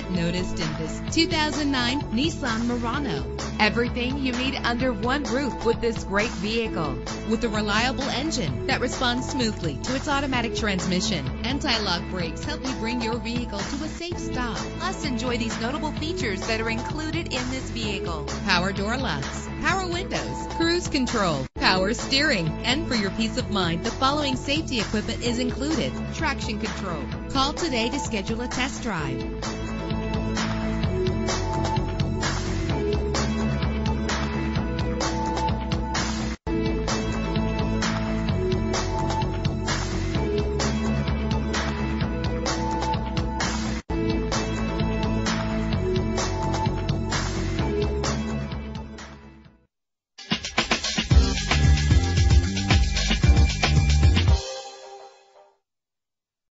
noticed in this 2009 Nissan Murano. Everything you need under one roof with this great vehicle. With a reliable engine that responds smoothly to its automatic transmission. Anti-lock brakes help you bring your vehicle to a safe stop. Plus, enjoy these notable features that are included in this vehicle: power door locks, power windows, cruise control, power steering. And for your peace of mind, the following safety equipment is included: traction control. Call today to schedule a test drive.